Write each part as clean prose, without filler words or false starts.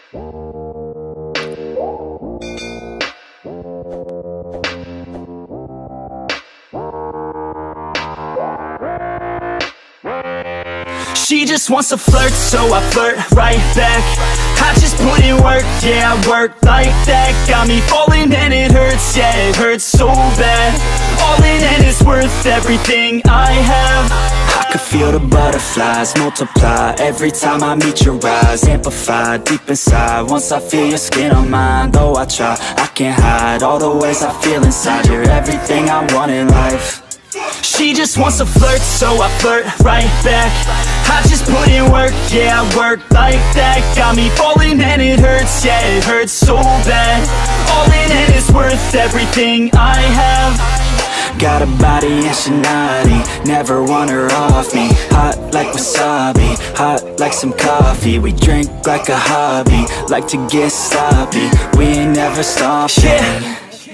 She just wants to flirt, so I flirt right back. I just put in work, yeah, I work like that. Got me falling and it hurts, yeah, it hurts so bad. All in and it's worth everything I have. I could feel the butterflies multiply every time I meet your eyes. Amplify deep inside once I feel your skin on mine. Though I try, I can't hide all the ways I feel inside. You're everything I want in life. She just wants to flirt, so I flirt right back. I just put in work, yeah, I work like that. Got me falling and it hurts, yeah, it hurts so bad. All in and it's worth everything I have. Got a body and she naughty, never want her off me. Hot like wasabi, hot like some coffee. We drink like a hobby, like to get sloppy. We ain't never stopping. Yeah.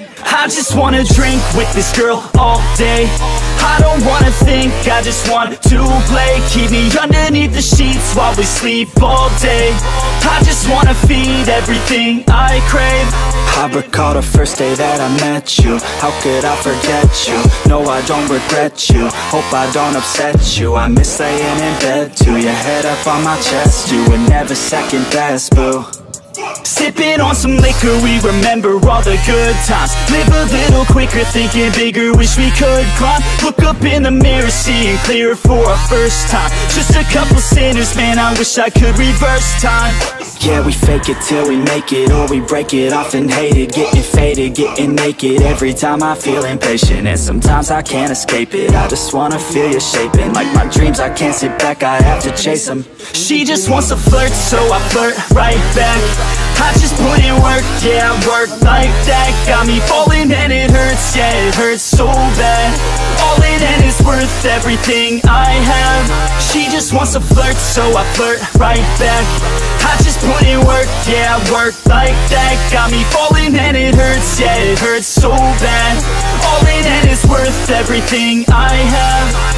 I just wanna drink with this girl all day. I don't wanna think, I just want to play. Keep me underneath the sheets while we sleep all day. I just wanna feed everything I crave. I recall the first day that I met you. How could I forget you? No, I don't regret you. Hope I don't upset you. I miss laying in bed too. Your head up on my chest, you would never second best, boo. Sipping on some liquor, we remember all the good times. Live a little quicker, thinking bigger, wish we could climb. Look up in the mirror, seeing clearer for our first time. Just a couple sinners, man, I wish I could reverse time. Yeah, we fake it till we make it, or we break it off and hate it. Getting faded, getting naked, every time I feel impatient. And sometimes I can't escape it, I just wanna feel you shaping. Like my dreams, I can't sit back, I have to chase them. She just wants to flirt, so I flirt right back. I just put in work, yeah, I work like that. Got me falling and it hurts, yeah, it hurts so bad. All in and it's worth everything I have. She just wants to flirt, so I flirt right back. I just put in work, yeah, I work like that. Got me falling and it hurts, yeah, it hurts so bad. All in and it's worth everything I have.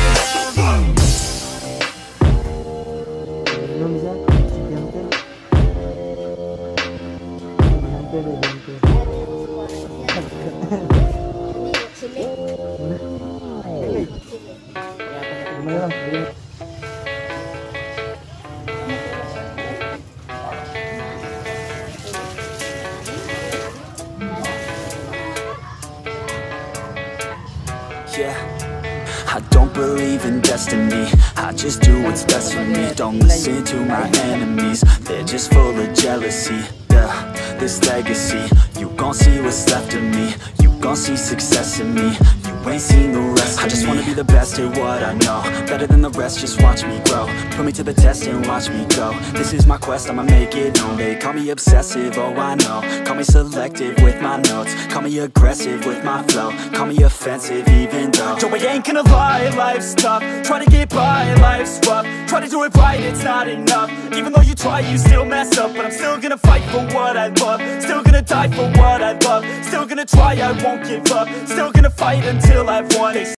Yeah, I don't believe in destiny, I just do what's best for me. Don't listen to my enemies, they're just full of jealousy. Yeah, this legacy, you gon' see what's left of me. You gon' see success in me, you ain't seen the rest of me. I just wanna be the best at what I know, better than the rest, just watch me grow. Put me to the test and watch me go. This is my quest, I'ma make it known. They call me obsessive, oh I know. Call me selective with my notes, call me aggressive with my flow. Call me offensive even though Joe, I ain't gonna lie, life's tough. Try to get by, life's rough. Try to do it right, it's not enough. Even though you try, you still mess up. But I'm still gonna fight for what I love, still gonna die for what I love. Still gonna try, I won't give up. Still gonna fight until I've won.